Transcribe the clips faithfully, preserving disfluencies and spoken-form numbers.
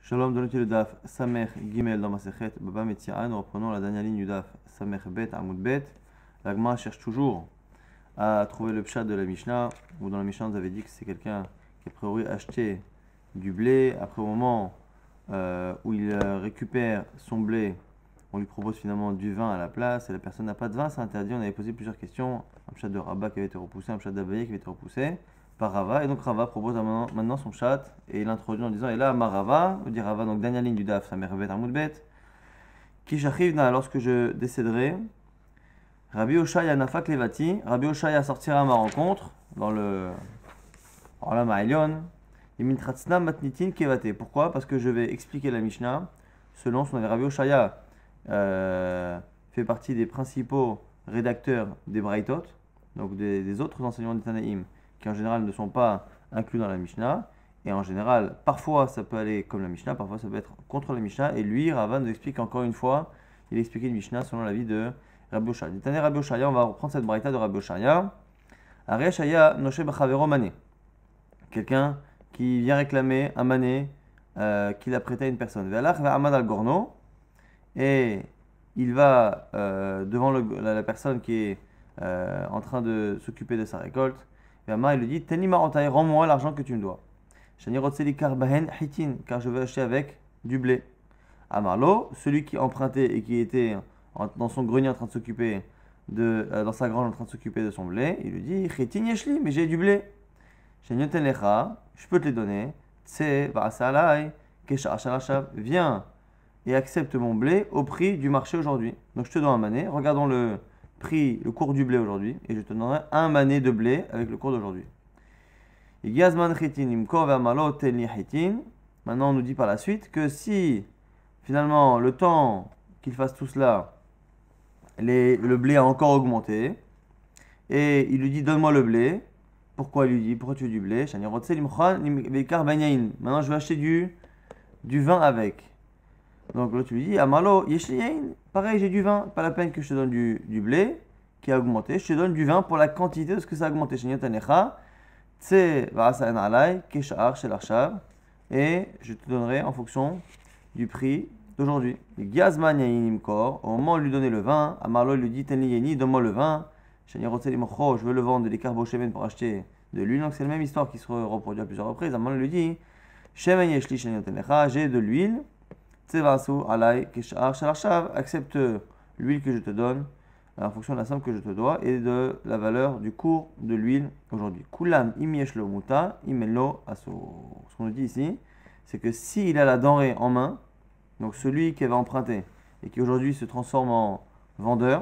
Shalom, donne le daf Samer Gimel dans Masechet Baba Metzia. Nous reprenons la dernière ligne du daf Samer Bet Amoud Bet. La Gemara cherche toujours à trouver le pshat de la Mishnah, où dans la Mishnah, on avait dit que c'est quelqu'un qui a priori acheté du blé. Après, au moment euh, où il récupère son blé, on lui propose finalement du vin à la place, et la personne n'a pas de vin, c'est interdit. On avait posé plusieurs questions. Un pshat de Rabat qui avait été repoussé, un pshat d'Abaye qui avait été repoussé par Rava, et donc Rava propose maintenant, maintenant son chat et il introduit en disant et là ma Rava, on dit Rava, donc dernière ligne du daf, Samer Bet Amoud Bet, qui j'arrive lorsque je décéderai, Rabbi Oshaya Nafak Levati, Rabbi Oshaya sortira à ma rencontre dans le Olam Ha'elyon, Yimintratzna Matnitin Kevate. Pourquoi? Parce que je vais expliquer la Mishnah selon son Rabbi Oshaya euh, fait partie des principaux rédacteurs des Braithot, donc des, des autres enseignements des Tanaïm, qui en général ne sont pas inclus dans la Mishnah, et en général, parfois ça peut aller comme la Mishnah, parfois ça peut être contre la Mishnah, et lui, Rava nous explique encore une fois, il explique une Mishnah selon l'avis de Rabbi Oshaya. Tane Rabbi Oshaya, on va reprendre cette braïta de Rabbi Oshaya. Arei Shaya Noshe B'Chavero Mané, quelqu'un qui vient réclamer un mané euh, qu'il a prêté à une personne. Ve'alach ve'amad al gorno, et il va euh, devant le, la, la personne qui est euh, en train de s'occuper de sa récolte. Il lui dit, Teni marotai, rends-moi l'argent que tu me dois. Shani rotseli karbahen hitin, car je veux acheter avec du blé. Amarlo, celui qui empruntait et qui était en, dans son grenier en train de s'occuper de, euh, dans sa grange en train de s'occuper de son blé, il lui dit, hitin yeshli, mais j'ai du blé. Shani yoten lecha, je peux te les donner. Tse va'asalai, kesha ashalachab, viens et accepte mon blé au prix du marché aujourd'hui. Donc je te donne un mané, regardons le prix, le cours du blé aujourd'hui, et je te donnerai un mané de blé avec le cours d'aujourd'hui. Maintenant, on nous dit par la suite que si, finalement, le temps qu'il fasse tout cela, les, le blé a encore augmenté, et il lui dit, donne-moi le blé. Pourquoi il lui dit, pourquoi tu veux du blé? Maintenant, je vais acheter du, du vin avec. Donc là, tu lui dis, Amalo, yeshliyain, pareil, j'ai du vin, pas la peine que je te donne du, du blé qui a augmenté, je te donne du vin pour la quantité de ce que ça a augmenté. Et je te donnerai en fonction du prix d'aujourd'hui. Au moment où il lui donnait le vin, Amalo lui dit, Tenliyeni, donne-moi le vin. Je veux le vendre de l'écarbochémen pour acheter de l'huile. Donc c'est la même histoire qui se reproduit à plusieurs reprises. Amalo lui dit, j'ai de l'huile. Accepte l'huile que je te donne en fonction de la somme que je te dois et de la valeur du cours de l'huile aujourd'hui. Kulam imieshlo muta imenlo aso. Ce qu'on nous dit ici, c'est que s'il a la denrée en main, donc celui qui avait emprunté et qui aujourd'hui se transforme en vendeur,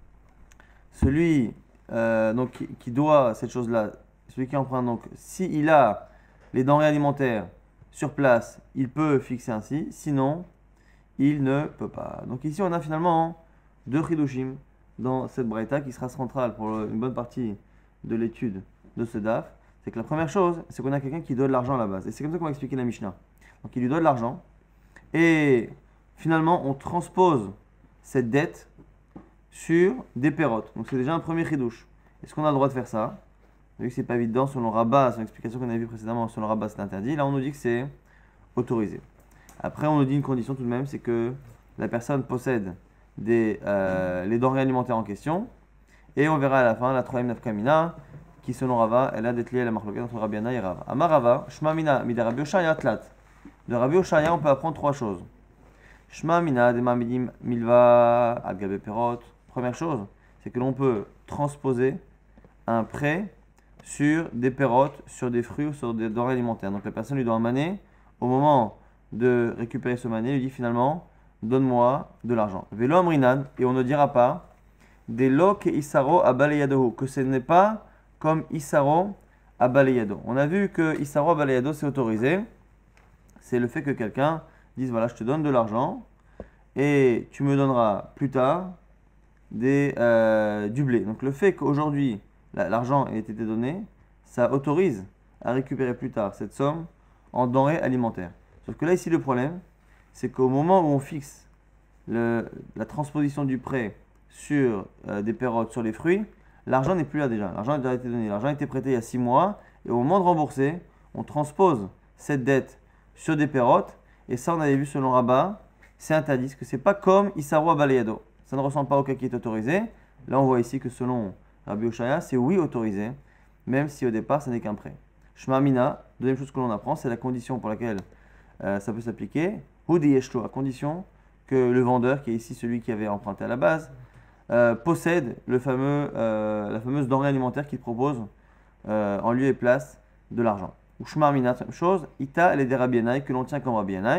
celui euh, donc, qui, qui doit cette chose-là, celui qui emprunte, donc s'il a les denrées alimentaires sur place, il peut fixer ainsi, sinon il ne peut pas. Donc ici on a finalement deux chidushim dans cette braïta qui sera centrale pour une bonne partie de l'étude de ce daf. C'est que la première chose, c'est qu'on a quelqu'un qui doit de l'argent à la base. Et c'est comme ça qu'on va expliquer la Mishnah. Donc il lui doit de l'argent. Et finalement on transpose cette dette sur des pérotes. Donc c'est déjà un premier chidush. Est-ce qu'on a le droit de faire ça? Vu que c'est pas évident, selon Rabat, son explication qu'on avait vue précédemment, selon Rabat c'est interdit. Là on nous dit que c'est autorisé. Après, on nous dit une condition tout de même, c'est que la personne possède des, euh, les denrées alimentaires en question. Et on verra à la fin la troisième nafkamina, qui selon Rava, elle a détlié la marloquette entre Rabbi Yana et Rava. Amar Rava, Shma mina, mida Rabbi Oshaya tlat. De Rabbi Oshaya, on peut apprendre trois choses. Shma mina, de mamidim milva, al gabe perot. Première chose, c'est que l'on peut transposer un prêt sur des pérotes, sur des fruits ou sur des denrées alimentaires. Donc la personne lui doit un mané. Au moment de récupérer ce mané, il lui dit finalement, donne-moi de l'argent. Velo amrinan, et on ne dira pas, des lo ke isaro abaleyado, que ce n'est pas comme isaro abaleyado. On a vu que isaro abaleyado c'est autorisé, c'est le fait que quelqu'un dise, voilà, je te donne de l'argent, et tu me donneras plus tard des, euh, du blé. Donc le fait qu'aujourd'hui, l'argent ait été donné, ça autorise à récupérer plus tard cette somme en denrées alimentaires. Sauf que là, ici, le problème, c'est qu'au moment où on fixe le, la transposition du prêt sur euh, des pérotes, sur les fruits, l'argent n'est plus là déjà. L'argent a déjà été donné. L'argent a été prêté il y a six mois. Et au moment de rembourser, on transpose cette dette sur des pérotes. Et ça, on avait vu selon Rabat, c'est interdit, parce que c'est pas comme Isarwa Balayado. Ça ne ressemble pas au cas qui est autorisé. Là, on voit ici que selon Rabbi Oshaya, c'est oui autorisé, même si au départ, ça n'est qu'un prêt. Shema Mina, deuxième chose que l'on apprend, c'est la condition pour laquelle euh, ça peut s'appliquer. Hudi Yeshlo, à condition que le vendeur, qui est ici celui qui avait emprunté à la base, euh, possède le fameux, euh, la fameuse denrée alimentaire qu'il propose euh, en lieu et place de l'argent. Ou Shema Mina, même chose, Ita, elle est des Rabbi Yanaï, que l'on tient comme Rabbi Yanaï.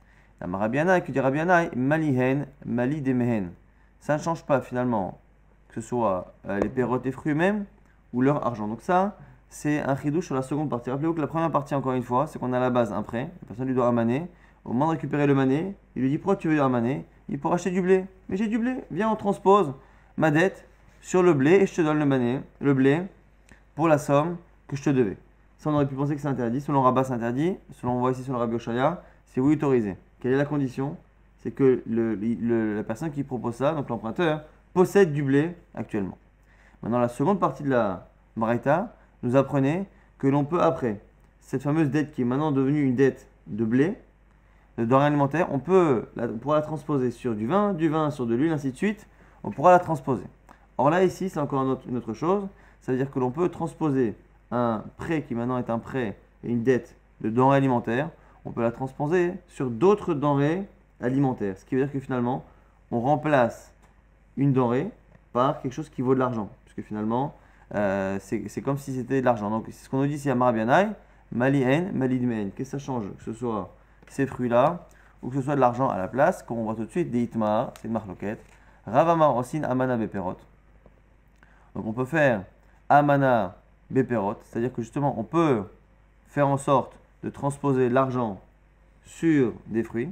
La Rabbi Yanaï, que dit Rabbi Yanaï, Malihen, Mali Demehen. Ça ne change pas finalement, que ce soit euh, les pérotes et fruits eux-mêmes ou leur argent. Donc ça, c'est un chidouche sur la seconde partie. Rappelez-vous que la première partie, encore une fois, c'est qu'on a à la base un prêt. La personne lui doit un mané. Au moment de récupérer le mané, il lui dit pourquoi tu veux un mané? Il pour acheter du blé. Mais j'ai du blé. Viens, on transpose ma dette sur le blé et je te donne le mané, le blé, pour la somme que je te devais. Ça, on aurait pu penser que c'est interdit. Selon Rabat, c'est interdit. Selon on voit ici sur le Rabbi Oshaya, c'est oui autorisé. Quelle est la condition? C'est que le, le, la personne qui propose ça, donc l'emprunteur, possède du blé actuellement. Maintenant, la seconde partie de la Braïta nous apprenait que l'on peut, après cette fameuse dette qui est maintenant devenue une dette de blé, de denrées alimentaires, on, peut, la, on pourra la transposer sur du vin, du vin sur de l'huile, ainsi de suite. On pourra la transposer. Or là, ici, c'est encore un autre, une autre chose. Ça veut dire que l'on peut transposer un prêt qui maintenant est un prêt et une dette de denrées alimentaires. On peut la transposer sur d'autres denrées alimentaires. Ce qui veut dire que finalement, on remplace une denrée par quelque chose qui vaut de l'argent. Puisque finalement, euh, c'est comme si c'était de l'argent. Donc, c'est ce qu'on nous dit ici à Marabianaï, Malien, Malidmen. Qu'est-ce que ça change? Que ce soit ces fruits-là ou que ce soit de l'argent à la place, comme on voit tout de suite, des Itmar, c'est une marloquette. Ravamar Osin, Amana Beperot. Donc, on peut faire Amana Beperot, c'est-à-dire que justement, on peut faire en sorte de transposer l'argent sur des fruits.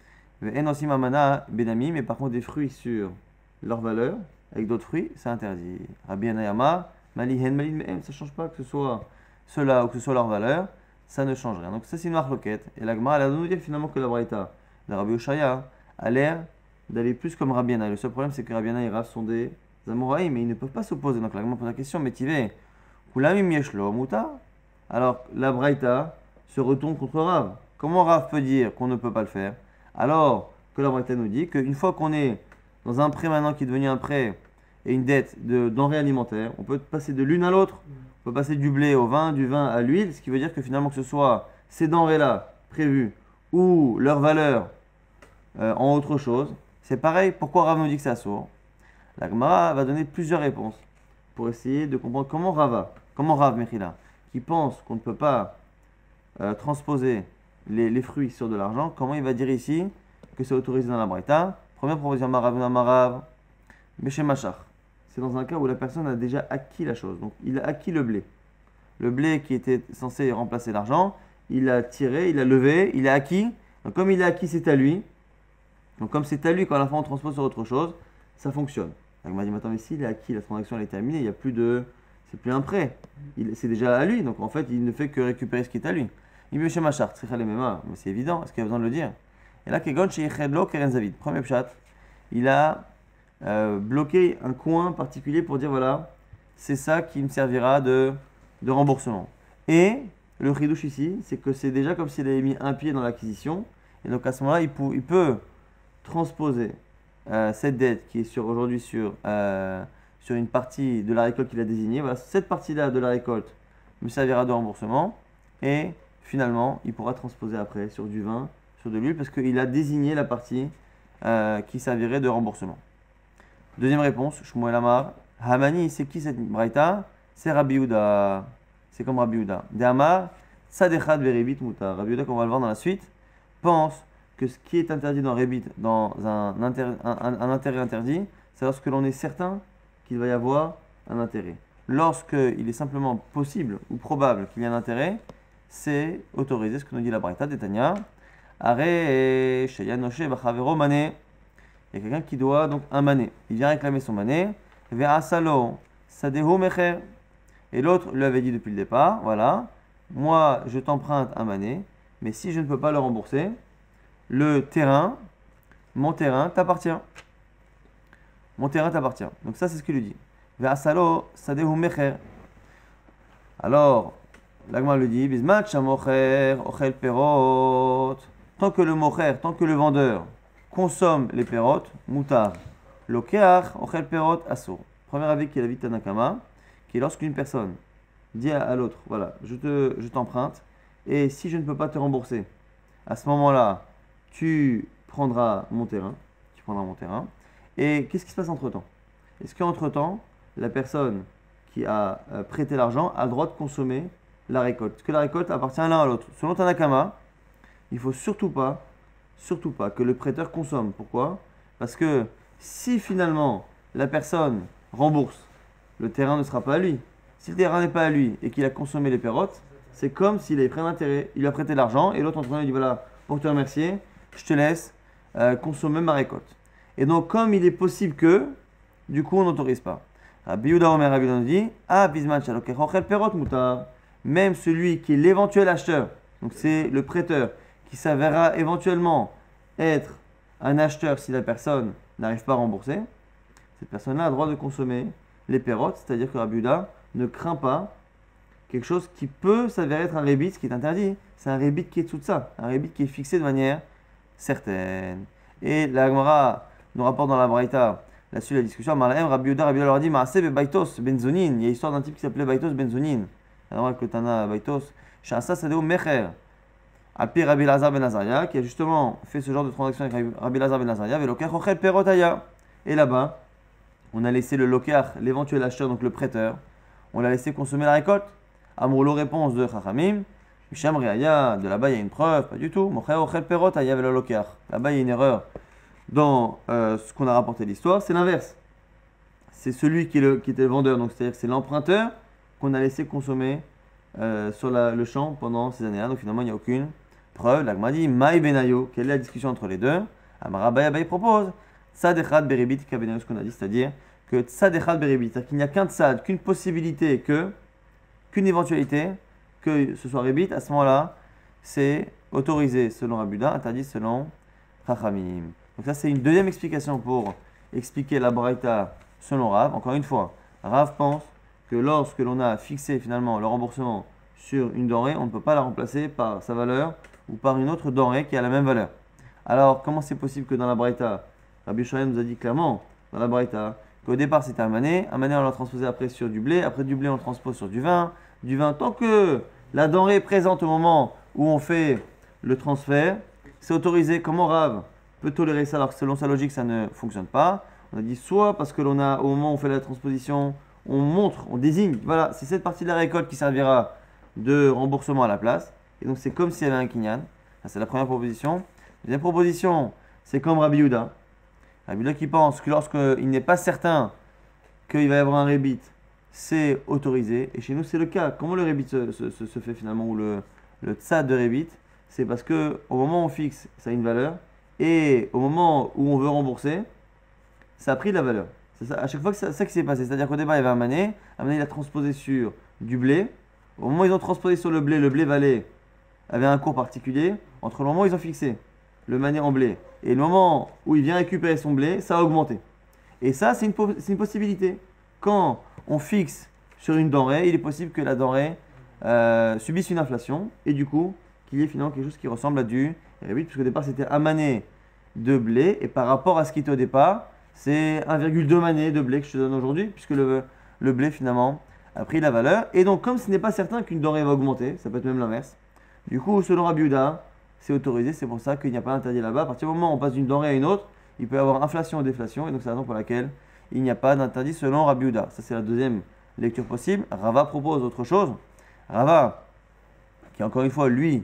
Enosim Amana Benami, mais par contre, des fruits sur leur valeur, avec d'autres fruits, c'est interdit. Rabbi Anayama, Malihen, Malidmen, ça ne change pas que ce soit cela ou que ce soit leur valeur, ça ne change rien. Donc ça c'est une marloquette. Et la Gemara, elle a nous dire finalement que la Braïta de Rabbi Oshaya a l'air d'aller plus comme Rabbi Anay. Le seul problème c'est que Rabbi Anay et Rav sont des Amoraïs, mais ils ne peuvent pas s'opposer. Donc la Gemara pose la question, mais tu veux, Kulamim Yeshlo, Muta? Alors la Braïta se retourne contre Rav. Comment Rav peut dire qu'on ne peut pas le faire? Alors que la Braïta nous dit qu'une fois qu'on est dans un prêt maintenant qui est devenu un prêt et une dette de denrées alimentaires, on peut passer de l'une à l'autre. On peut passer du blé au vin, du vin à l'huile, ce qui veut dire que finalement que ce soit ces denrées-là prévues ou leur valeur euh, en autre chose, c'est pareil. Pourquoi Rav nous dit que c'est assourd? La Gemara va donner plusieurs réponses pour essayer de comprendre comment Rava, comment Rav Mechila, qui pense qu'on ne peut pas euh, transposer les, les fruits sur de l'argent, comment il va dire ici que c'est autorisé dans la Braïta. Première proposition, Marav Marav, Beshem Machar. C'est dans un cas où la personne a déjà acquis la chose. Donc, il a acquis le blé. Le blé qui était censé remplacer l'argent, il a tiré, il a levé, il a acquis. Donc, comme il a acquis, c'est à lui. Donc, comme c'est à lui, quand à la fin on transpose sur autre chose, ça fonctionne. Donc, il m'a dit, maintenant, mais s'il a acquis, la transaction elle est terminée, il n'y a plus de. C'est plus un prêt. C'est déjà à lui. Donc, en fait, il ne fait que récupérer ce qui est à lui. Il me chez Machar, mais c'est évident. Est-ce qu'il y a besoin de le dire? Et là, Kegon chez Yechedlo Keren Zavid. Premier pshat, il a. Euh, bloquer un coin particulier pour dire voilà, c'est ça qui me servira de, de remboursement. Et le chidouche ici, c'est que c'est déjà comme s'il avait mis un pied dans l'acquisition. Et donc à ce moment-là, il, pou, il peut transposer euh, cette dette qui est sur aujourd'hui sur, euh, sur une partie de la récolte qu'il a désignée. Voilà, cette partie-là de la récolte me servira de remboursement. Et finalement, il pourra transposer après sur du vin, sur de l'huile, parce qu'il a désigné la partie euh, qui servirait de remboursement. Deuxième réponse, Shmuel Amar. Hamani, c'est qui cette braïta? C'est Rabbi Yehuda. C'est comme Rabbi Yehuda. De Amar, Sadechad Veribit Mutar. Rabbi Yehuda, qu'on va le voir dans la suite, pense que ce qui est interdit dans Rébit, dans un, inter, un, un, un intérêt interdit, c'est lorsque l'on est certain qu'il va y avoir un intérêt. Lorsqu'il est simplement possible ou probable qu'il y ait un intérêt, c'est autorisé, ce que nous dit la braïta d'Etania. Are Sheyanoshe Bachavero Mané. Il y a quelqu'un qui doit donc un mané. Il vient réclamer son mané. Ve'asalo sadehu mecher. Et l'autre lui avait dit depuis le départ, voilà, moi je t'emprunte un mané, mais si je ne peux pas le rembourser, le terrain, mon terrain t'appartient. Mon terrain t'appartient. Donc ça c'est ce qu'il lui dit. Ve'asalo sadehu mecher. Alors, l'agma lui dit, bismat shamocher ochel perot. tant que le mocher, tant que le vendeur consomme les pérotes, mutar, lokeach, ochel perot, assour. Premier avis qui est l'avis de Tanakama, qui est lorsqu'une personne dit à, à l'autre, voilà, je te, je t'emprunte, et si je ne peux pas te rembourser, à ce moment-là, tu prendras mon terrain, tu prendras mon terrain, et qu'est-ce qui se passe entre-temps? Est-ce qu'entre-temps, la personne qui a euh, prêté l'argent a le droit de consommer la récolte? Est-ce que la récolte appartient l'un à l'autre? Selon Tanakama, il ne faut surtout pas, surtout pas que le prêteur consomme. Pourquoi? Parce que si finalement la personne rembourse, le terrain ne sera pas à lui. Si le terrain n'est pas à lui et qu'il a consommé les pérotes, c'est comme s'il avait pris un intérêt. Il lui a prêté l'argent et l'autre entrepreneur lui dit voilà, pour te remercier, je te laisse euh, consommer ma récolte. Et donc, comme il est possible que, du coup, on n'autorise pas. Rabbi Yehuda Omer Rabbi Yehuda dit ah, bisman shalokech ochel perot mutar. Même celui qui est l'éventuel acheteur, donc c'est le prêteur, qui s'avérera éventuellement être un acheteur si la personne n'arrive pas à rembourser, cette personne-là a le droit de consommer les pérotes, c'est-à-dire que Rabbi Yehuda ne craint pas quelque chose qui peut s'avérer être un rébit, ce qui est interdit. C'est un rébit qui est tout ça, un rébit qui est fixé de manière certaine. Et la Gemara nous rapporte dans la Braïta, là-dessus la discussion, Marlahem, Rabbi Yehuda, Rabbi Yehuda leur dit Maaseh be Baitos benzonin. Il y a l'histoire d'un type qui s'appelait Baitos benzonin. Alors avec le Tana Baitos, Shasa Sadeo Mecher. Alpi Rabbi Lazar ben Azaria, qui a justement fait ce genre de transaction avec Rabbi Lazar ben Azaria, avec Lokech Ochel Perotaya. Et là-bas, on a laissé le Lokech, l'éventuel acheteur, donc le prêteur, on l'a laissé consommer la récolte. Amourlo réponse de Chachamim, Misham Reaya, de là-bas il y a une preuve, pas du tout. Mocher Ochel Perotaya avec le Lokech. Là-bas il y a une erreur dans euh, ce qu'on a rapporté de l'histoire, c'est l'inverse. C'est celui qui, est le, qui était le vendeur, donc c'est-à-dire que c'est l'emprunteur qu'on a laissé consommer euh, sur la, le champ pendant ces années-là. Donc finalement il n'y a aucune preuve. L'Agma dit Maï Benayo, quelle est la discussion entre les deux? Amara Bayabaï propose Tzad Beribit Kabenayo, ce qu'on a dit, c'est-à-dire que Tzad Beribit, c'est-à-dire qu'il n'y a qu'un Tzad, qu'une possibilité, que, qu'une éventualité, que ce soit Rébit, à ce moment-là, c'est autorisé selon Rabbi Yehuda, interdit selon Chachamim. Donc ça c'est une deuxième explication pour expliquer la Braïta selon Rav. Encore une fois, Rav pense que lorsque l'on a fixé finalement le remboursement sur une denrée, on ne peut pas la remplacer par sa valeur ou par une autre denrée qui a la même valeur. Alors, comment c'est possible que dans la Braïta, Rabbi Shaya nous a dit clairement, dans la Braïta, qu'au départ c'était un mané, un mané on l'a transposé après sur du blé, après du blé on le transpose sur du vin, du vin, tant que la denrée est présente au moment où on fait le transfert, c'est autorisé. Comment Rav peut tolérer ça alors que selon sa logique ça ne fonctionne pas? On a dit soit parce que l'on a, au moment où on fait la transposition, on montre, on désigne, voilà, c'est cette partie de la récolte qui servira de remboursement à la place. Et donc c'est comme s'il y avait un kinyan. Ça, c'est la première proposition. Deuxième proposition, c'est comme Rabbi Yehuda. Rabbi Yehuda qui pense que lorsqu'il n'est pas certain qu'il va y avoir un rébit, c'est autorisé. Et chez nous, c'est le cas. Comment le rébit se, se, se, se fait finalement, ou le, le tzad de rébit? C'est parce qu'au moment où on fixe, ça a une valeur. Et au moment où on veut rembourser, ça a pris de la valeur. C'est ça, à chaque fois que c'est ça qui s'est passé. C'est-à-dire qu'au départ, il y avait un mané. Un mané, il a transposé sur du blé. Au moment où ils ont transposé sur le blé, le blé valait, avait un cours particulier. Entre le moment où ils ont fixé le mané en blé et le moment où il vient récupérer son blé, ça a augmenté. Et ça, c'est une, c'est une possibilité. Quand on fixe sur une denrée, il est possible que la denrée euh, subisse une inflation et du coup, qu'il y ait finalement quelque chose qui ressemble à du rébit, puisqu'au départ, c'était un mané de blé et par rapport à ce qui était au départ, c'est un virgule deux mané de blé que je te donne aujourd'hui, puisque le, le blé finalement a pris la valeur. Et donc, comme ce n'est pas certain qu'une denrée va augmenter, ça peut être même l'inverse, du coup, selon Rabbi Yehuda, c'est autorisé, c'est pour ça qu'il n'y a pas d'interdit là-bas. À partir du moment où on passe d'une denrée à une autre, il peut y avoir inflation ou déflation, et donc c'est la raison pour laquelle il n'y a pas d'interdit selon Rabbi Yehuda. Ça, c'est la deuxième lecture possible. Rava propose autre chose. Rava, qui encore une fois, lui,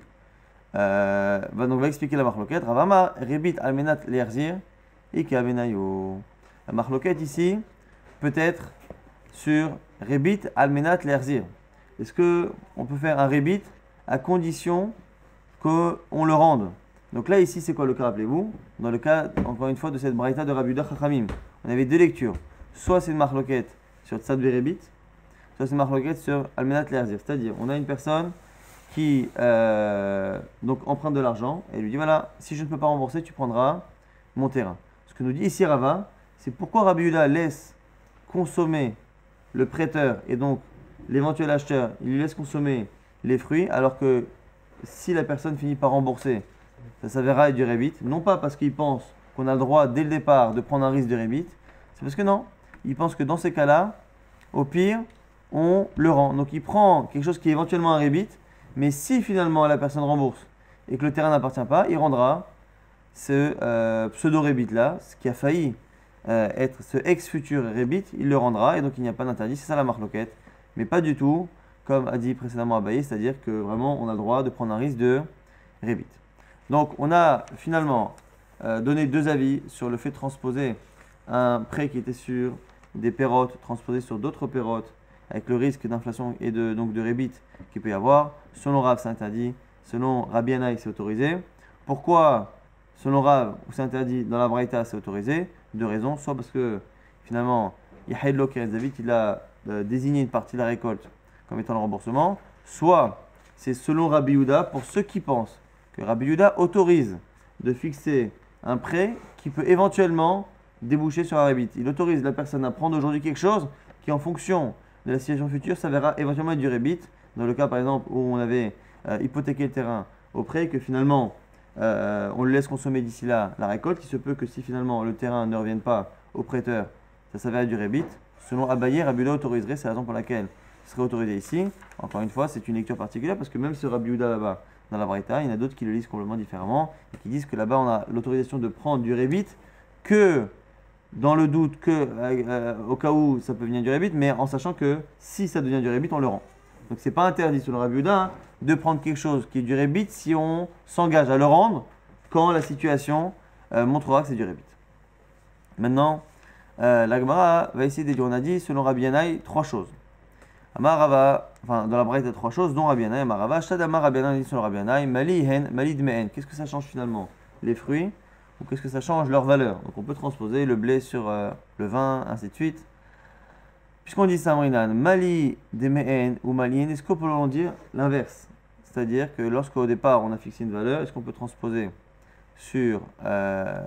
euh, va donc va expliquer la marloquette. Rava ma rebit almenat lerzir et kavenayo. La marloquette ici, peut-être sur rebit almenat lerzir. Est-ce qu'on peut faire un rebit à condition qu'on le rende? Donc là, ici, c'est quoi le cas, rappelez-vous? Dans le cas, encore une fois, de cette braïta de Rabbi Yehuda Chachamim, on avait deux lectures. Soit c'est une marloquette sur Tzad Rebit, soit c'est une marloquette sur Almenat Lerzir. C'est-à-dire, on a une personne qui euh, donc emprunte de l'argent et lui dit voilà, si je ne peux pas rembourser, tu prendras mon terrain. Ce que nous dit ici Rava, c'est pourquoi Rabbi Yehuda laisse consommer le prêteur et donc l'éventuel acheteur, il lui laisse consommer les fruits, alors que si la personne finit par rembourser, ça s'avérera être du rébit. Non pas parce qu'il pense qu'on a le droit dès le départ de prendre un risque de rébit, c'est parce que non, il pense que dans ces cas-là, au pire, on le rend. Donc il prend quelque chose qui est éventuellement un rébit, mais si finalement la personne rembourse et que le terrain n'appartient pas, il rendra ce euh, pseudo-rébit-là, ce qui a failli euh, être ce ex-futur rébit, il le rendra et donc il n'y a pas d'interdit, c'est ça la marloquette. Mais pas du tout, comme a dit précédemment Abaye, c'est-à-dire que vraiment on a le droit de prendre un risque de rébit. Donc on a finalement euh, donné deux avis sur le fait de transposer un prêt qui était sur des pérotes, transposer sur d'autres pérotes, avec le risque d'inflation et de, donc de rébit qu'il peut y avoir. Selon Rav, c'est interdit. Selon Rabbi Yanaï, c'est autorisé. Pourquoi, selon Rav, c'est interdit, dans la Braïta, c'est autorisé? Deux raisons. Soit parce que, finalement, Yahedlo Kerezavit, il a euh, désigné une partie de la récolte comme étant le remboursement. Soit, c'est selon Rabbi Yehuda, pour ceux qui pensent que Rabbi Yehuda autorise de fixer un prêt qui peut éventuellement déboucher sur un rébit. Il autorise la personne à prendre aujourd'hui quelque chose qui, en fonction de la situation future, s'avérera éventuellement être du rébit. Dans le cas, par exemple, où on avait euh, hypothéqué le terrain au prêt et que finalement, euh, on le laisse consommer d'ici là la récolte, il se peut que si finalement le terrain ne revienne pas au prêteur, ça s'avère être du rébit. Selon Abaye, Rabbi Yehuda autoriserait, c'est la raison pour laquelle il serait autorisé ici. Encore une fois, c'est une lecture particulière parce que même ce Rabbi Yehuda là-bas, dans la Braïta, il y en a d'autres qui le lisent complètement différemment et qui disent que là-bas, on a l'autorisation de prendre du rébit que dans le doute que, euh, au cas où ça peut venir du rébit, mais en sachant que si ça devient du rébit, on le rend. Donc c'est pas interdit selon Rabbi Yehuda hein, de prendre quelque chose qui est du rébit si on s'engage à le rendre quand la situation euh, montrera que c'est du rébit. Maintenant, euh, la Gemara va essayer de dire, on a dit selon Rabbi Yanaï trois choses. Amarava, enfin dans la Braïta trois choses, dont Rabbi Yanaï, Amarava, Shtadama Rabbi Yanaï selon Rabbi Yanaï, Mali hen, Mali dmehen. Qu'est-ce que ça change finalement? Les fruits ou qu'est-ce que ça change leur valeur? Donc on peut transposer le blé sur euh, le vin, ainsi de suite. Puisqu'on dit Samrinan, Mali Deme'en ou Malien, est-ce qu'on peut en dire l'inverse? C'est-à-dire que lorsqu'au départ on a fixé une valeur, est-ce qu'on peut transposer sur, euh,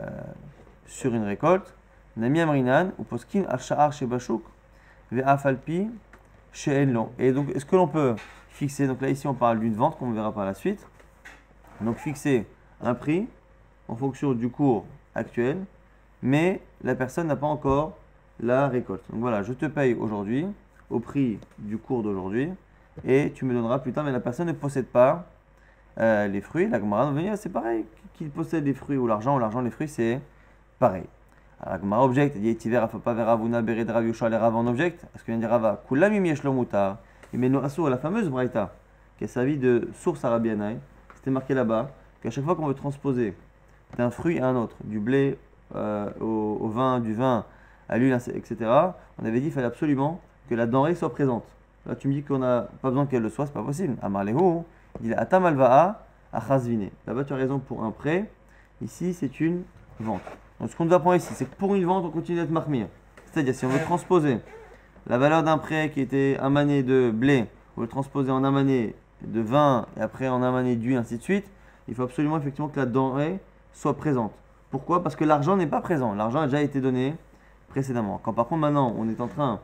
sur une récolte? Nami Amrinan ou Poskin Al-Sha'ar Shebashuk Ve'afalpi She'enlon. Et donc est-ce que l'on peut fixer, donc là ici on parle d'une vente qu'on verra par la suite, donc fixer un prix en fonction du cours actuel, mais la personne n'a pas encore la récolte. Donc voilà, je te paye aujourd'hui au prix du cours d'aujourd'hui et tu me donneras plus tard, mais la personne ne possède pas euh, les fruits. La Gemara va venir, c'est pareil, qu'il possède les fruits ou l'argent, ou l'argent, les fruits, c'est pareil. Alors, la Gemara objecte, elle dit Etiver, Afapa, Veravuna, Bered, Rav Yoshua, les Rav en objecte. Est-ce que vient dire Rava Kulam Imiesh lo mutar, Imeno Asur, la fameuse Braïta, qui a servi de source à Rabbi Yanaï, c'était marqué là-bas qu'à chaque fois qu'on veut transposer d'un fruit à un autre, du blé euh, au, au vin, du vin à l'huile, et cetera, on avait dit qu'il fallait absolument que la denrée soit présente. Là, tu me dis qu'on n'a pas besoin qu'elle le soit, c'est pas possible. Amarlehu, il dit Atam alva'a achazvine. Là-bas, tu as raison pour un prêt. Ici, c'est une vente. Donc, ce qu'on nous apprend ici, c'est que pour une vente, on continue d'être marmire. C'est-à-dire, si on veut transposer la valeur d'un prêt qui était un mané de blé, on veut le transposer en un mané de vin et après en un mané d'huile, ainsi de suite, il faut absolument effectivement que la denrée soit présente. Pourquoi? Parce que l'argent n'est pas présent. L'argent a déjà été donné précédemment. Quand par contre maintenant on est en train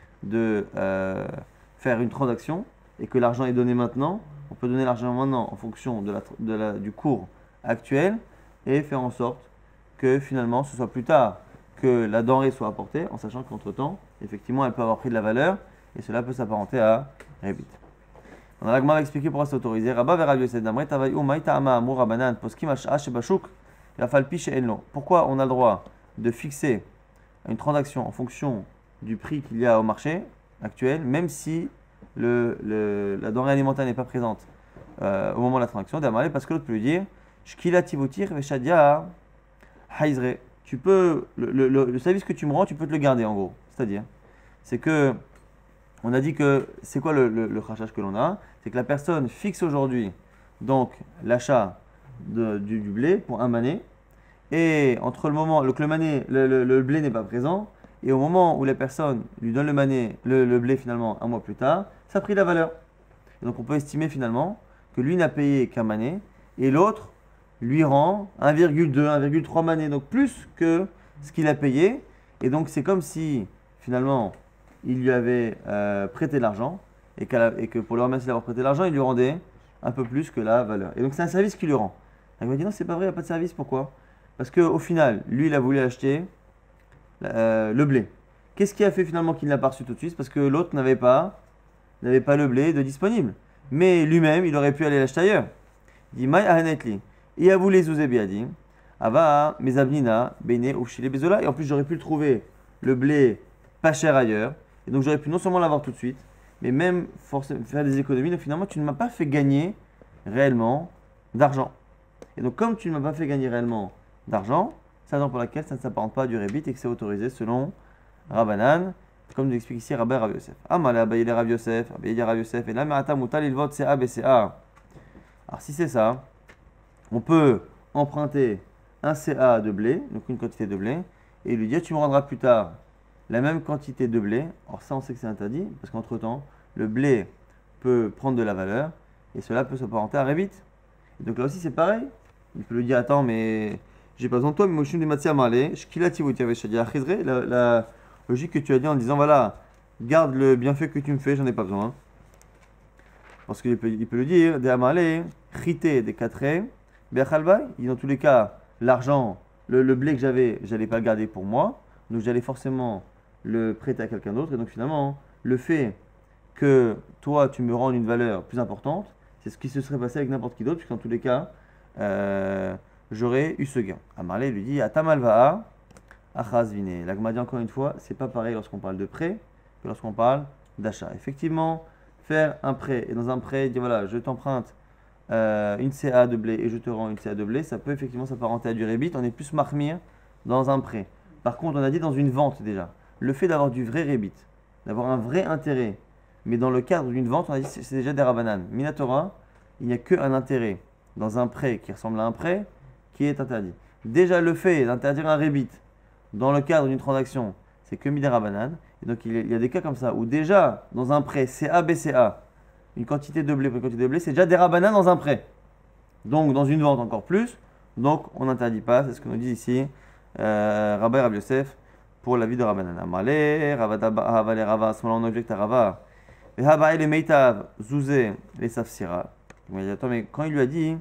de euh, faire une transaction et que l'argent est donné maintenant, on peut donner l'argent maintenant en fonction de la, de la, du cours actuel et faire en sorte que finalement ce soit plus tard que la denrée soit apportée, en sachant qu'entre temps, effectivement, elle peut avoir pris de la valeur et cela peut s'apparenter à rébit. On a l'agma expliqué pourquoi c'est autorisé. Rabba vers Rabbi Yosef d'Amret, Tavayu, Maïta Ama, Amur, Rabanan, Poskim, Ash'a, Shebashuk, Rafalpi, She'enlo. Pourquoi on a le droit de fixer une transaction en fonction du prix qu'il y a au marché actuel, même si le, le, la denrée alimentaire n'est pas présente euh, au moment de la transaction, d'Amalé, parce que l'autre peut lui dire Shkila tivotir veshadia haizre. Tu peux, le, le, le, le service que tu me rends, tu peux te le garder en gros. C'est-à-dire, c'est que, on a dit que, c'est quoi le, le, le rachage que l'on a? C'est que la personne fixe aujourd'hui donc l'achat du, du blé pour un mané, et entre le moment, le, le, mané, le, le, le blé n'est pas présent, et au moment où la personne lui donne le mané, le, le blé finalement un mois plus tard, ça a pris de la valeur. Et donc on peut estimer finalement que lui n'a payé qu'un mané, et l'autre lui rend un virgule deux, un virgule trois mané, donc plus que ce qu'il a payé, et donc c'est comme si finalement il lui avait euh, prêté l'argent, et, et que pour le remercier d'avoir prêté l'argent, il lui rendait un peu plus que la valeur. Et donc c'est un service qu'il lui rend. Il m'a dit non, c'est pas vrai, il n'y a pas de service. Pourquoi? Parce qu'au final, lui, il a voulu acheter euh, le blé. Qu'est-ce qui a fait finalement qu'il ne l'a pas reçu tout de suite? Parce que l'autre n'avait pas, n'avait pas le blé de disponible. Mais lui-même, il aurait pu aller l'acheter ailleurs. Il dit Maï ahanetli. Et à vous les dit Ava, mes abnina, bene, ou les bezola. Et en plus, j'aurais pu le trouver, le blé, pas cher ailleurs. Et donc, j'aurais pu non seulement l'avoir tout de suite, mais même forcément faire des économies. Donc, finalement, tu ne m'as pas fait gagner réellement d'argent. Et donc, comme tu ne m'as pas fait gagner réellement d'argent, c'est la raison pour laquelle ça ne s'apparente pas à du rébit et que c'est autorisé selon Rabbanan, comme nous explique ici Rabbi Rav Yosef. Amal Abayil Rav Yosef, Abayil Rav Yosef, et là, Merata Moutal, il vote C A B C A. Alors, si c'est ça, on peut emprunter un C A de blé, donc une quantité de blé, et lui dire tu me rendras plus tard la même quantité de blé. Alors, ça, on sait que c'est interdit, parce qu'entre-temps, le blé peut prendre de la valeur, et cela peut s'apparenter à rébit. Donc là aussi, c'est pareil. Il peut lui dire attends, mais j'ai pas besoin de toi, mais moi je suis des matières malées. La, la logique que tu as dit en disant voilà, garde le bienfait que tu me fais, j'en ai pas besoin. Parce qu'il peut, il peut le dire des amalé, chité des quatre béchalbay. Dans tous les cas, l'argent, le, le blé que j'avais, j'allais pas le garder pour moi, donc j'allais forcément le prêter à quelqu'un d'autre. Et donc finalement, le fait que toi tu me rendes une valeur plus importante, c'est ce qui se serait passé avec n'importe qui d'autre, puisqu'en tous les cas, euh, j'aurais eu ce gain. Amarlé lui dit Atamalva'a, Achazvine. L'Agma dit encore une fois, c'est pas pareil lorsqu'on parle de prêt que lorsqu'on parle d'achat. Effectivement, faire un prêt, et dans un prêt, dire voilà, je t'emprunte euh, une C A de blé et je te rends une C A de blé, ça peut effectivement s'apparenter à du rébit. On est plus marmire dans un prêt. Par contre, on a dit dans une vente déjà, le fait d'avoir du vrai rébit, d'avoir un vrai intérêt, mais dans le cadre d'une vente, on a dit c'est déjà des rabbanan. Minatora, il n'y a qu'un intérêt dans un prêt qui ressemble à un prêt qui est interdit. Déjà le fait d'interdire un rébit dans le cadre d'une transaction, c'est que midera banane. Et donc il y a des cas comme ça où déjà dans un prêt C A B C A, une quantité de blé pour une quantité de blé, c'est déjà des rabbanan dans un prêt. Donc dans une vente encore plus. Donc on n'interdit pas, c'est ce que nous dit ici euh, Rabbi Rav Yosef pour la vie de rabbanan. Amalé, Rava les Rava, à ce moment-là on objecte à Rava. Et Habaï les Meitav, Zouzé les Safsira. Il m'a dit attends, mais quand il lui a dit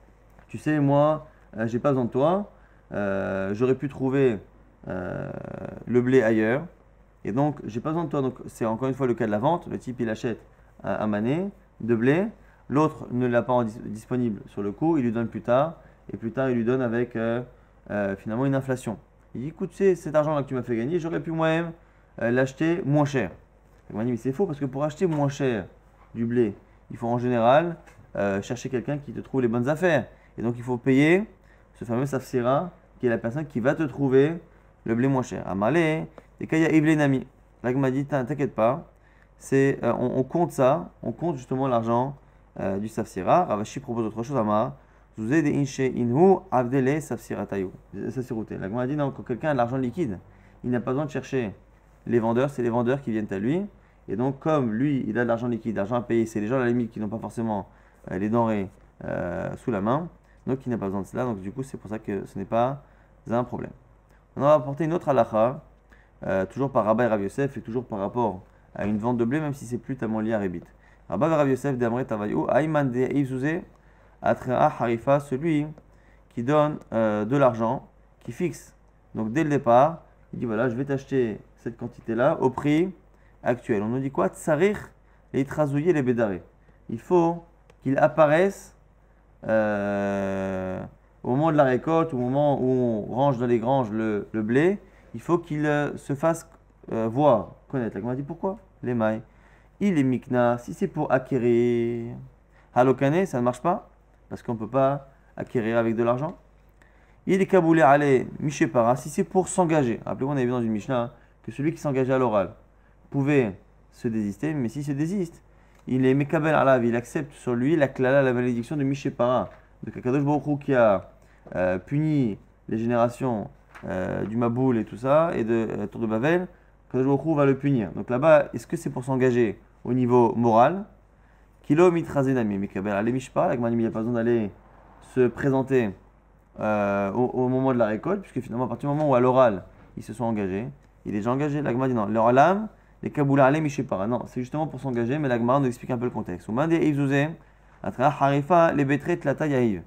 tu sais, moi, euh, j'ai pas besoin de toi, euh, j'aurais pu trouver euh, le blé ailleurs, et donc j'ai pas besoin de toi. Donc c'est encore une fois le cas de la vente. Le type il achète un, un mané de blé, l'autre ne l'a pas en dis- disponible sur le coup, il lui donne plus tard, et plus tard il lui donne avec euh, euh, finalement une inflation. Il dit écoute, tu sais, cet argent-là que tu m'as fait gagner, j'aurais pu moi-même euh, l'acheter moins cher. Il m'a dit mais c'est faux parce que pour acheter moins cher du blé, il faut en général euh, chercher quelqu'un qui te trouve les bonnes affaires. Et donc il faut payer ce fameux safsira qui est la personne qui va te trouver le blé moins cher. Amalé, et kaya iblenami. Là il m'a dit t'inquiète pas, c'est euh, on, on compte ça, on compte justement l'argent euh, du safsira. Ravashi propose autre chose. Ama zouze de inche inhu avdele safsiratayu. Safsiroute. Là il m'a dit non, quand quelqu'un a de l'argent liquide, il n'a pas besoin de chercher les vendeurs, c'est les vendeurs qui viennent à lui. Et donc comme lui il a de l'argent liquide, l'argent à payer, c'est les gens à la limite qui n'ont pas forcément euh, les denrées euh, sous la main. Donc il n'a pas besoin de cela, donc du coup c'est pour ça que ce n'est pas un problème. On va apporter une autre halakha, euh, toujours par Rabbi Rav Yosef et toujours par rapport à une vente de blé, même si c'est plus tellement lié à Rébit. Rabbi Rav Yosef d'Amre Tavayu, Ayman de Eivzouze, Atrea Harifa, celui qui donne euh, de l'argent, qui fixe. Donc dès le départ, il dit voilà, je vais t'acheter cette quantité-là au prix actuel. On nous dit quoi? Tsarich et Trazouye les Bédaré. Il faut qu'il apparaisse. Euh, au moment de la récolte, au moment où on range dans les granges le, le blé, il faut qu'il euh, se fasse euh, voir, connaître. Là, on m'a dit pourquoi? Les mailles. Il est mikna, si c'est pour acquérir. Halokane, ça ne marche pas, parce qu'on ne peut pas acquérir avec de l'argent. Il est kaboulé allé, michepara, si c'est pour s'engager. Rappelez-vous, on avait vu dans une Mishnah que celui qui s'engageait à l'oral pouvait se désister, mais s'il se désiste, il est mekabel alav, il accepte sur lui la klala, la malédiction de Mishepara, de Kakadosh Baruch Hu qui a euh, puni les générations euh, du Maboul et tout ça, et de euh, Tour de Babel. Kakadosh Baruch Hu va le punir. Donc là-bas, est-ce que c'est pour s'engager au niveau moral? Kilo mitrazenami, mekabel alav mishpara, il n'y a pas besoin d'aller se présenter euh, au, au moment de la récolte, puisque finalement, à partir du moment où à l'oral, ils se sont engagés, il est déjà engagé. L'Agma dit non, leur lame, les Kaboula Alem Mishepara. Non, c'est justement pour s'engager, mais l'Agma nous explique un peu le contexte. Oumande Eivzouze, Atra Harifa, les Betret, Tlata Yahiv.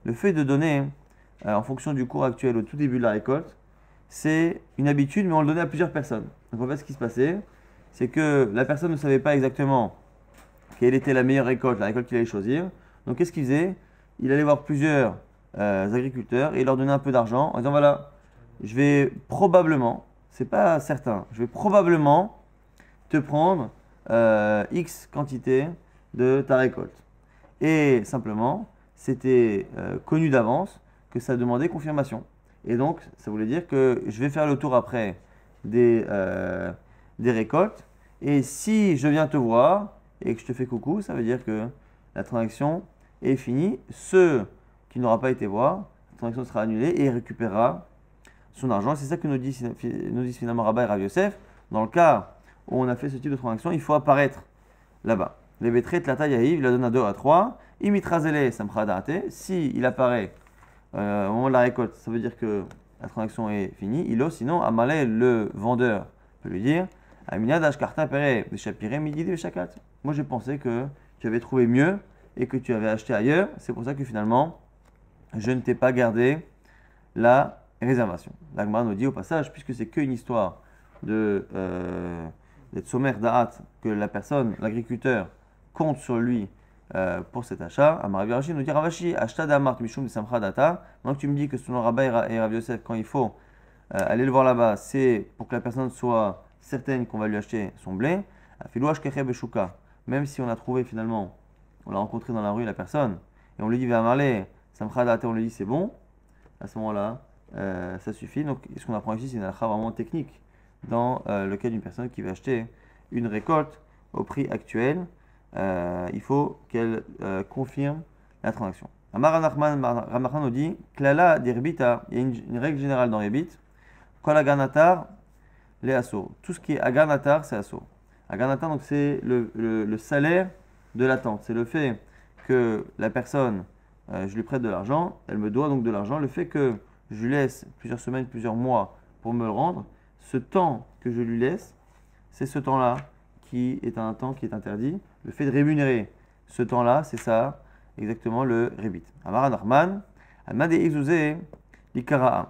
le fait de donner euh, en fonction du cours actuel au tout début de la récolte, c'est une habitude, mais on le donnait à plusieurs personnes. Donc en fait, ce qui se passait, c'est que la personne ne savait pas exactement quelle était la meilleure récolte, la récolte qu'il allait choisir. Donc qu'est-ce qu'il faisait? Il allait voir plusieurs euh, agriculteurs et il leur donnait un peu d'argent en disant voilà, je vais probablement, c'est pas certain, je vais probablement te prendre euh, X quantité de ta récolte. Et simplement, c'était euh, connu d'avance que ça demandait confirmation. Et donc, ça voulait dire que je vais faire le tour après des, euh, des récoltes. Et si je viens te voir et que je te fais coucou, ça veut dire que la transaction est finie. Ceux qui n'auront pas été voir, la transaction sera annulée et il récupérera son argent. C'est ça que nous disent, nous disent finalement Rabba et Rav Yosef. Dans le cas où on a fait ce type de transaction, il faut apparaître là-bas. Les bétrés, la taille arrive, il la donne à deux à trois. Imitrazele, samchadate. Si il apparaît euh, au moment de la récolte, ça veut dire que la transaction est finie. Il a sinon, Amalé, le vendeur, peut lui dire Amina dashkarta pere, veshapire midi veshakat. Moi, j'ai pensé que tu avais trouvé mieux et que tu avais acheté ailleurs. C'est pour ça que finalement, je ne t'ai pas gardé la réservation. L'Agmara nous dit au passage, puisque c'est qu'une histoire de euh, d'être sommaire d'Ahat, que la personne, l'agriculteur, compte sur lui euh, pour cet achat. Amarav Rashi nous dit Ravashi, acheta d'Amart Mishum de Samcha Data. Donc tu me dis que selon Rabba et Rav Yosef, quand il faut euh, aller le voir là-bas, c'est pour que la personne soit certaine qu'on va lui acheter son blé. Afilouach Keche Beshuka. Même si on a trouvé finalement, on l'a rencontré dans la rue, la personne, et on lui dit Vamarle, Samcha Data, on lui dit c'est bon, à ce moment-là, euh, ça suffit. Donc ce qu'on apprend ici, c'est une halakha vraiment technique dans euh, le cas d'une personne qui va acheter une récolte au prix actuel. Euh, il faut qu'elle euh, confirme la transaction. Amar Ramachan nous dit Klala dirbita, il y a une, une règle générale dans Rebit. Kol aganatar, les assos. Tout ce qui est aganatar, c'est asso. Aganatar, donc c'est le, le, le salaire de l'attente. C'est le fait que la personne, euh, je lui prête de l'argent, elle me doit donc de l'argent. Le fait que je lui laisse plusieurs semaines, plusieurs mois pour me le rendre, ce temps que je lui laisse, c'est ce temps-là qui est un temps qui est interdit. Le fait de rémunérer ce temps-là, c'est ça, exactement le rébit. Amara Nachman, Almade Izouze, l'Ikara'a.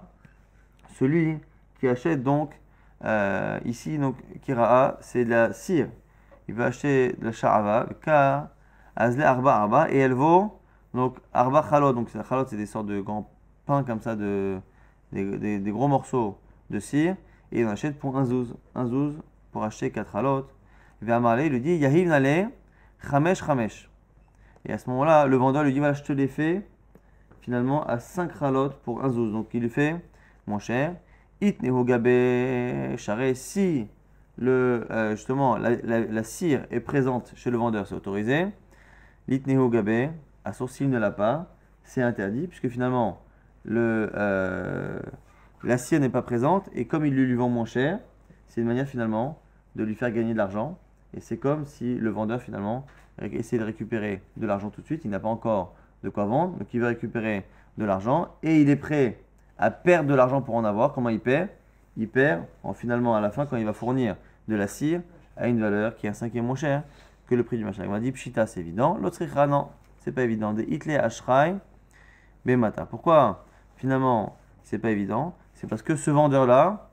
Celui qui achète donc, euh, ici, donc, Kira'a, c'est de la cire. Il va acheter de la Sha'ava, le Ka, Azle Arba Arba, et elle vaut, donc, Arba Chalot. Donc, la Chalot, c'est des sortes de grands pains comme ça, de, des, des, des gros morceaux de cire, et on achète pour un zouz. Un zouz pour acheter quatre Chalot. Il va amarler, il lui dit Yahiv Nale, Chamesh Chamesh. Et à ce moment-là, le vendeur lui dit voilà, je te l'ai fait finalement à cinq Chalot pour un zouz. Donc il lui fait moins cher. It Nehogabe Share, si le, euh, justement la, la, la cire est présente chez le vendeur, c'est autorisé. Lit Nehogabe, à source s'il ne l'a pas, c'est interdit, puisque finalement le, euh, la cire n'est pas présente, et comme il lui, lui vend moins cher, c'est une manière finalement de lui faire gagner de l'argent. Et c'est comme si le vendeur finalement essaie de récupérer de l'argent tout de suite. Il n'a pas encore de quoi vendre, donc il veut récupérer de l'argent et il est prêt à perdre de l'argent pour en avoir. Comment il perd? Il perd en finalement à la fin quand il va fournir de la cire à une valeur qui est un cinquième moins cher que le prix du machin. Il m'a dit Pshita, c'est évident. L'autre non, c'est pas évident. De Hitler Ashrai Bemata. Pourquoi finalement c'est pas évident? C'est parce que ce vendeur-là,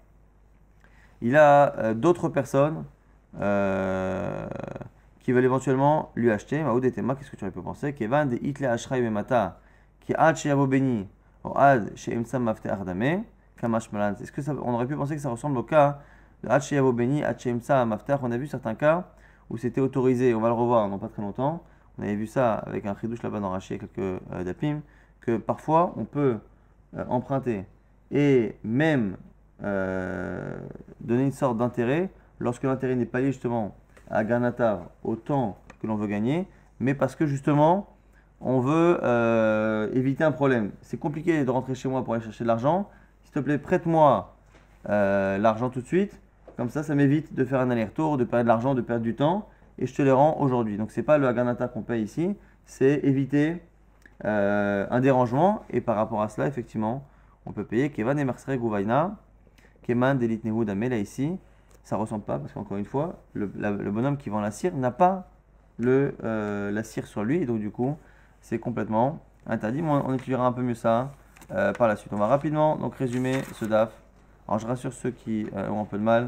il a euh, d'autres personnes Euh, qui veulent éventuellement lui acheter. Maoud et Tema, qu'est-ce que tu aurais pu penser? Kevan de Hitler Ashray Bemata, qui ad chez Yavo Beni, ou ad chez Imsam Mafte Ardame, Kamash Malan. Est-ce que ça, on aurait pu penser que ça ressemble au cas de ad chez Yavo Beni, ad chez Imsam Mafte? On a vu certains cas où c'était autorisé, on va le revoir dans pas très longtemps. On avait vu ça avec un chidouche là-bas dans Raché, quelques euh, dapim, que parfois on peut euh, emprunter et même euh, donner une sorte d'intérêt lorsque l'intérêt n'est pas lié justement à Ganatar au temps que l'on veut gagner, mais parce que justement on veut euh, éviter un problème. C'est compliqué de rentrer chez moi pour aller chercher de l'argent. S'il te plaît, prête-moi euh, l'argent tout de suite. Comme ça, ça m'évite de faire un aller-retour, de perdre de l'argent, de perdre du temps, et je te les rends aujourd'hui. Donc c'est pas le Haganata qu'on paye ici, c'est éviter euh, un dérangement. Et par rapport à cela, effectivement, on peut payer Kevan et Marsre Gouvaina, Keman Delit Nehud Amela ici. Ça ne ressemble pas parce qu'encore une fois, le, la, le bonhomme qui vend la cire n'a pas le, euh, la cire sur lui et donc du coup, c'est complètement interdit, mais on, on étudiera un peu mieux ça euh, par la suite. On va rapidement donc résumer ce D A F. Alors je rassure ceux qui euh, ont un peu de mal.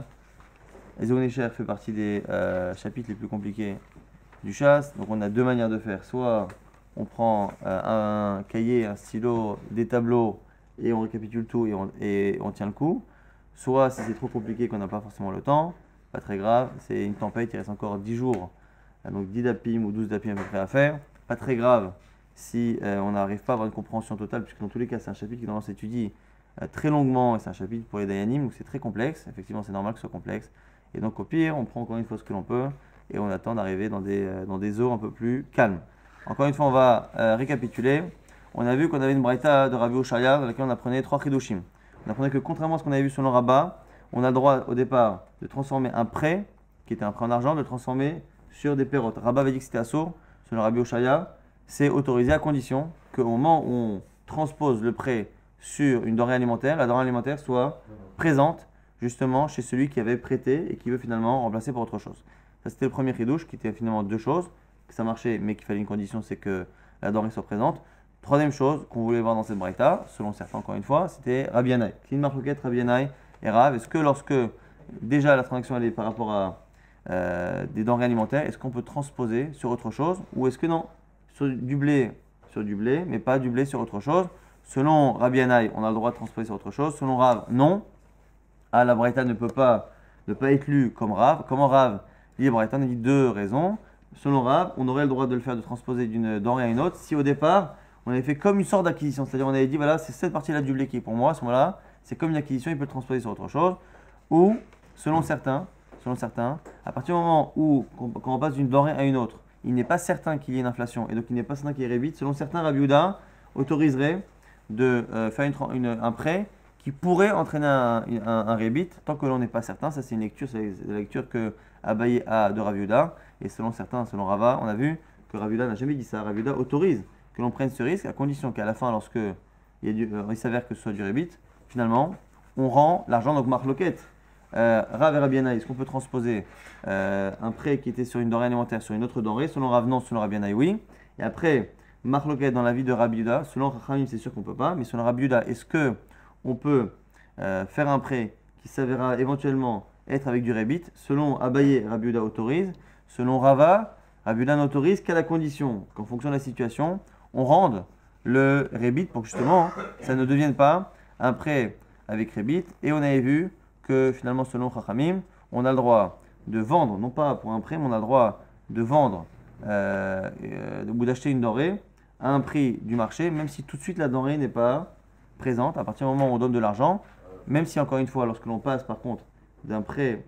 Les Ezonécher fait partie des euh, chapitres les plus compliqués du chasse. Donc on a deux manières de faire. Soit on prend euh, un cahier, un stylo, des tableaux et on récapitule tout et on, et on tient le coup. Soit si c'est trop compliqué qu'on n'a pas forcément le temps, pas très grave, c'est une tempête, il reste encore dix jours, donc dix dapim ou douze dapim à peu près à faire. Pas très grave si euh, on n'arrive pas à avoir une compréhension totale, puisque dans tous les cas c'est un chapitre qui normalement s'étudie euh, très longuement et c'est un chapitre pour les Dayanim, donc c'est très complexe. Effectivement c'est normal que ce soit complexe. Et donc au pire, on prend encore une fois ce que l'on peut et on attend d'arriver dans des, euh, dans des eaux un peu plus calmes. Encore une fois, on va euh, récapituler. On a vu qu'on avait une braïta de Rabbi Oshaya dans laquelle on apprenait trois chidushim. On apprenait que contrairement à ce qu'on avait vu selon Rabbah, on a le droit au départ de transformer un prêt, qui était un prêt en argent, de le transformer sur des pérotes. Rabbah avait dit que c'était assourd, selon Rabbi Oshaya, c'est autorisé à condition qu'au moment où on transpose le prêt sur une denrée alimentaire, la denrée alimentaire soit présente justement chez celui qui avait prêté et qui veut finalement remplacer pour autre chose. Ça c'était le premier chidouche qui était finalement deux choses, que ça marchait mais qu'il fallait une condition, c'est que la denrée soit présente. Troisième chose qu'on voulait voir dans cette braïta, selon certains encore une fois, c'était Rabbi Yannai. Clean marloquette, Rabbi Yannai et Rav. Est-ce que lorsque déjà la transaction elle est par rapport à euh, des denrées alimentaires, est-ce qu'on peut transposer sur autre chose ou est-ce que non, sur du blé, sur du blé, mais pas du blé sur autre chose? Selon Rabbi Yannai, on a le droit de transposer sur autre chose. Selon Rav, non. Ah, la braïta ne peut pas, ne pas être lue comme Rav. Comment Rav lit la braïta? On a dit deux raisons. Selon Rav, on aurait le droit de le faire, de transposer d'une denrée à une autre, si au départ, on avait fait comme une sorte d'acquisition. C'est-à-dire, on avait dit, voilà, c'est cette partie-là du blé qui est pour moi, à ce moment-là, c'est comme une acquisition, il peut le transposer sur autre chose. Ou, selon certains, selon certains, à partir du moment où, quand on passe d'une denrée à une autre, il n'est pas certain qu'il y ait une inflation, et donc il n'est pas certain qu'il y ait rébite, selon certains, Rabbi Yehuda autoriserait de euh, faire une, une, un prêt qui pourrait entraîner un, un, un rébit, tant que l'on n'est pas certain. Ça, c'est une lecture, c'est la lecture que Abaye a de Rabbi Yehuda. Et selon certains, selon Rava, on a vu que Rabbi Yehuda n'a jamais dit ça. Rabbi Yehuda autorise que l'on prenne ce risque à condition qu'à la fin, lorsque il, y a du, euh, il s'avère que ce soit du rébit, finalement, on rend l'argent, donc marque loquette. Euh, Rav et Rabbi Yannai, est-ce qu'on peut transposer euh, un prêt qui était sur une denrée alimentaire sur une autre denrée? Selon Rav, non. Selon Rabbi Yannai, oui. Et après, marque loquette dans la vie de Rabbi Yehuda. Selon Chachamim, c'est sûr qu'on ne peut pas. Mais selon Rabbi Yehuda, est-ce que on peut euh, faire un prêt qui s'avérera éventuellement être avec du rébit? Selon Abaye, Rabbi Yehuda autorise. Selon Rava, Rabbi Yehuda n'autorise qu'à la condition qu'en fonction de la situation, on rende le rébit pour que justement ça ne devienne pas un prêt avec rébit. Et on avait vu que finalement, selon Chachamim, on a le droit de vendre, non pas pour un prêt, mais on a le droit de vendre euh, euh, ou d'acheter une denrée à un prix du marché, même si tout de suite la denrée n'est pas présente. À partir du moment où on donne de l'argent, même si encore une fois, lorsque l'on passe par contre d'un prêt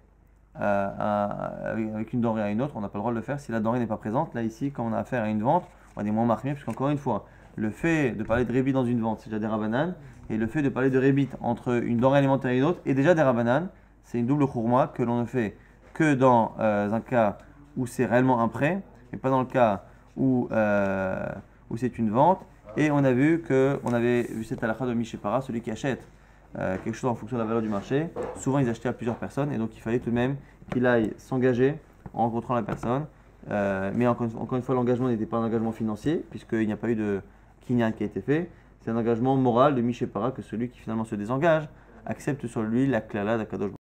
à, à, avec une denrée à une autre, on n'a pas le droit de le faire si la denrée n'est pas présente. Là, ici, quand on a affaire à une vente, on a des moins marqués, puisqu'encore une fois, le fait de parler de rébit dans une vente, c'est déjà des rabbanan, et le fait de parler de rébit entre une denrée alimentaire et une autre est déjà des rabbanan. C'est une double chourma que l'on ne fait que dans euh, un cas où c'est réellement un prêt, et pas dans le cas où, euh, où c'est une vente. Et on a vu que on avait vu cette halakha de Mishepara, celui qui achète euh, quelque chose en fonction de la valeur du marché. Souvent, ils achetaient à plusieurs personnes, et donc il fallait tout de même qu'il aille s'engager en rencontrant la personne. Euh, mais encore, encore une fois, l'engagement n'était pas un engagement financier, puisqu'il n'y a pas eu de kinyan qui a été fait. C'est un engagement moral de Mishepara que celui qui finalement se désengage accepte sur lui la klala d'Akadosh.